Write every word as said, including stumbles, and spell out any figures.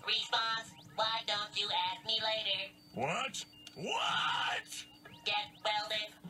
Response, why don't you ask me later? What? What? Get welded.